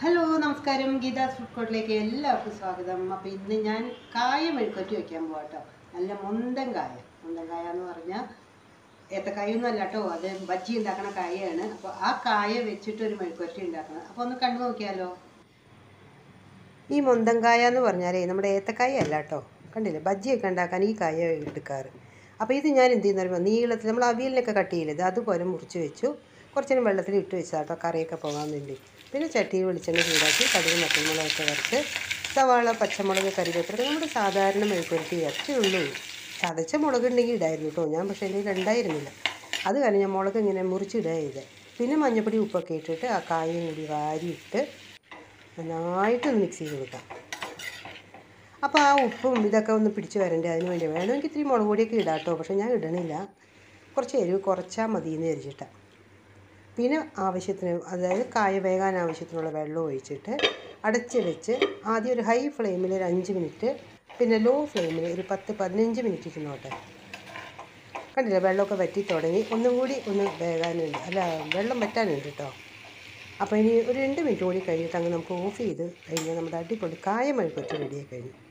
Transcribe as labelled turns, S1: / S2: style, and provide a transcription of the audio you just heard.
S1: Hello നമസ്കാരം, Geetha's food കോർട്ടിലേക്ക് എല്ലാവർക്കും സ്വാഗതം. അപ്പോൾ ഇന്ന് ഞാൻ കായ മെഴുക്കുവരട്ടി വയ്ക്കാൻ പോകാം കേട്ടോ. നല്ല മുന്തൻ കായ എന്ന് പറഞ്ഞാൽ ഏത്തക്കായൊന്നും അല്ല കേട്ടോ, അത് ബജ്ജി ഉണ്ടാക്കണ കായയാണ്. അപ്പോൾ ആ കായ വെച്ചിട്ട് ഒരു മെഴുക്കുവരട്ടി ഉണ്ടാക്കണം. അപ്പോൾ ഒന്ന് കണ്ടു നോക്കിയാലോ. ഈ മുന്തൻ കായ എന്ന് പറഞ്ഞാലേ നമ്മുടെ ഏത്തക്കായ അല്ല കേട്ടോ. കണ്ടില്ലേ, ബജ്ജിയൊക്കെ ഉണ്ടാക്കാൻ ഈ കായ എടുക്കാറ്. അപ്പോൾ ഇത് ഞാൻ എന്ത് ചെയ്യുന്ന പറയുമ്പോൾ നീളത്തിൽ നമ്മൾ അവിയലിനൊക്കെ കട്ട് ചെയ്യില്ലത് അതുപോലെ മുറിച്ച് വെച്ചു. കുറച്ച് നേരം വെള്ളത്തിൽ ഇട്ട് വെച്ചാൽ കേട്ടോ, കറിയൊക്കെ പോകാൻ വേണ്ടി. പിന്നെ ചട്ടിയിൽ വെളിച്ചെണ്ണ ചൂടാക്കി കടുക് മറ്റൻമുളകൊക്കെ വറുത്ത് സവാള, പച്ചമുളക്, കറിവേപ്പില നമ്മുടെ സാധാരണ മെഴുക്കുവരട്ടി അത്രയേ ഉള്ളൂ. ചതച്ച മുളക് ഉണ്ടെങ്കിൽ ഇടായിരുന്നു കേട്ടോ, ഞാൻ പക്ഷേ എൻ്റെ ഉണ്ടായിരുന്നില്ല. അത് കാരണം ഞാൻ മുളക് ഇങ്ങനെ മുറിച്ചിടുക ചെയ്തത്. പിന്നെ മഞ്ഞപ്പൊടി ഉപ്പൊക്കെ ഇട്ടിട്ട് ആ കായും കൂടി വാരിയിട്ട് നന്നായിട്ടൊന്ന് മിക്സ് ചെയ്ത് കൊടുക്കാം. അപ്പോൾ ആ ഉപ്പും ഇതൊക്കെ ഒന്ന് പിടിച്ച് വരണ്ടേ, അതിന് വേണ്ടി വേണമെങ്കിൽ ഇത്തിരി മുളക് പൊടിയൊക്കെ ഇടാം കേട്ടോ, പക്ഷേ ഞാൻ ഇടണില്ല. കുറച്ച് എരിവ് കുറച്ചാൽ മതി എന്ന് വിചാരിച്ചിട്ടാണ്. പിന്നെ ആവശ്യത്തിന്, അതായത് കായ വേകാൻ ആവശ്യത്തിനുള്ള വെള്ളം ഒഴിച്ചിട്ട് അടച്ച് വെച്ച് ആദ്യം ഒരു ഹൈ ഫ്ലെയിമിൽ ഒരു 5 മിനിറ്റ്, പിന്നെ ലോ ഫ്ലെയിമിൽ ഒരു 10-15 മിനിറ്റ് ഇരുന്നോട്ടെ. കണ്ടില്ല, വെള്ളമൊക്കെ വറ്റി തുടങ്ങി. ഒന്നും കൂടി ഒന്ന് വേകാനുണ്ട്, അല്ല വെള്ളം വറ്റാനുണ്ട് കേട്ടോ. അപ്പോൾ ഇനി ഒരു 2 മിനിറ്റ് കൂടി കഴിഞ്ഞിട്ട് അങ്ങ് നമുക്ക് ഓഫ് ചെയ്ത് കഴിഞ്ഞാൽ നമ്മുടെ അടിപൊളി കായ മെഴുക്കുവരട്ടി റെഡിയായി കഴിഞ്ഞു.